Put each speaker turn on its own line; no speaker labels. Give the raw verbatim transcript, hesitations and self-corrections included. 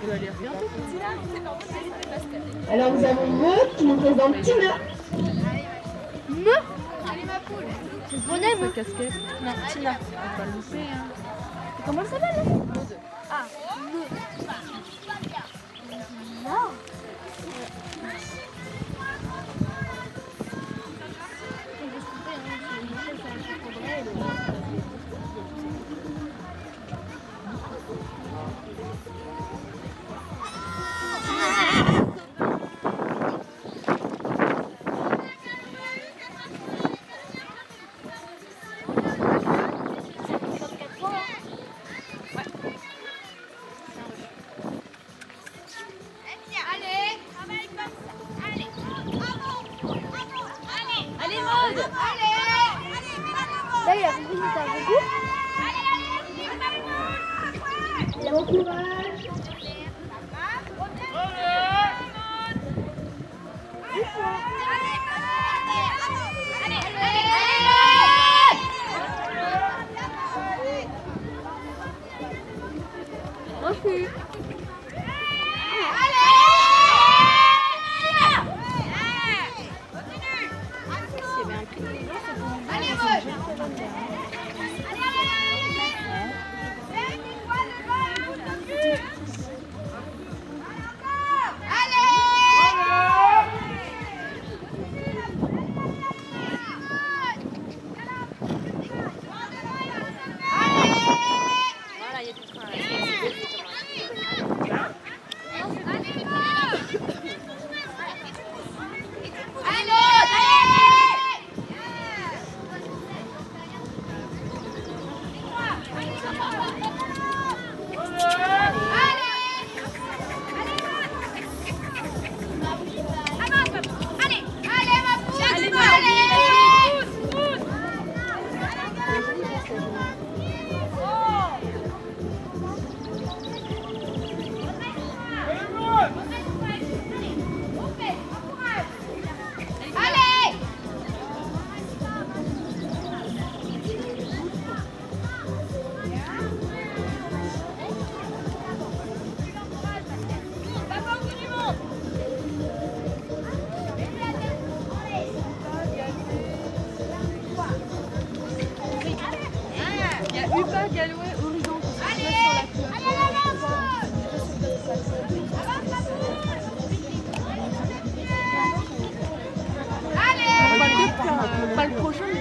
Alors nous avons Me qui nous présente Tina.
Me Allez ma poule. C'est ce bonnet, ma casquette. Non, Tina.
On va le louper, hein.
Comment elle s'appelle là? Ah, Me. Non. Là, il a compris que c'était un beaucoup. Allez, allez,
Bon courage.
Merci.
Upa, Galway, Horizon.
Allez, allez,
On va peut-être faire, euh, pas le prochain.